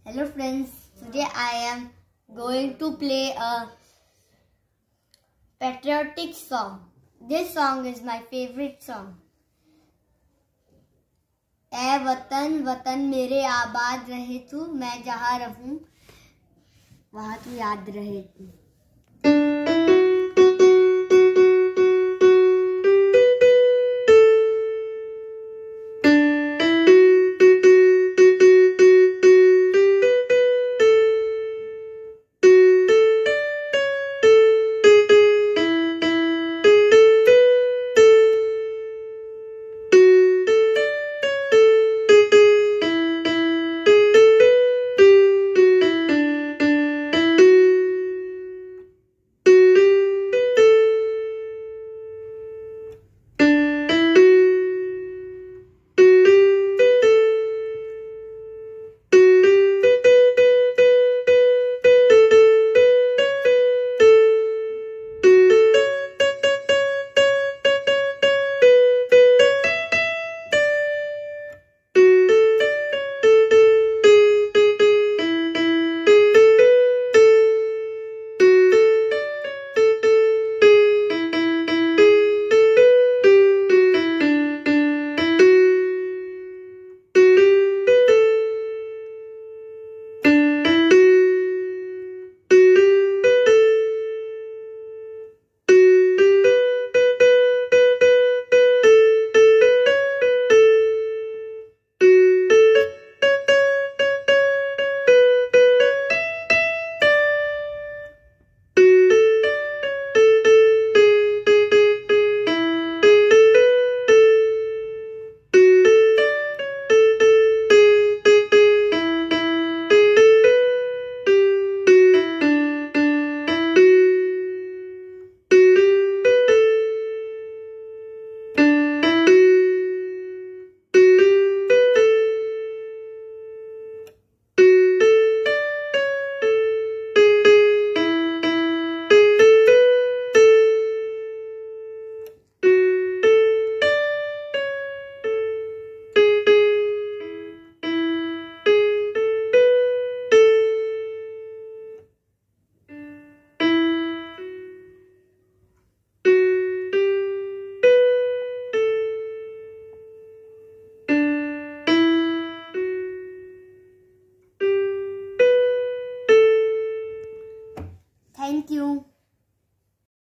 Hello friends, today I am going to play a patriotic song. This song is my favorite song. ऐ वतन वतन मेरे आबाद रहे तू, मैं जहाँ रहूं वहाँ तू याद रहे तू।